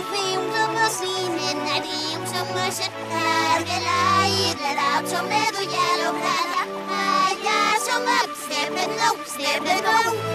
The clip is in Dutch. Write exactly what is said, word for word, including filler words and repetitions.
film som at sige, men er det jo som at sætte her, eller et eller andet, som er du yellow, eller er jeg som at steppe nu, steppe nu.